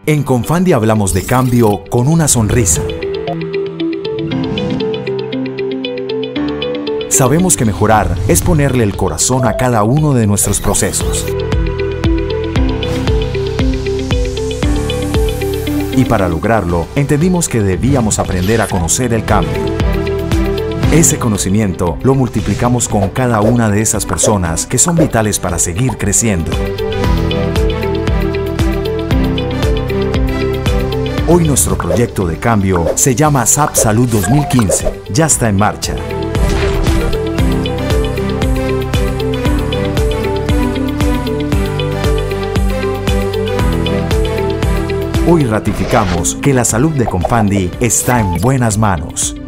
En Confandi hablamos de cambio con una sonrisa. Sabemos que mejorar es ponerle el corazón a cada uno de nuestros procesos. Y para lograrlo, entendimos que debíamos aprender a conocer el cambio. Ese conocimiento lo multiplicamos con cada una de esas personas que son vitales para seguir creciendo. Hoy nuestro proyecto de cambio se llama SAP Salud 2015. Ya está en marcha. Hoy ratificamos que la salud de Confandi está en buenas manos.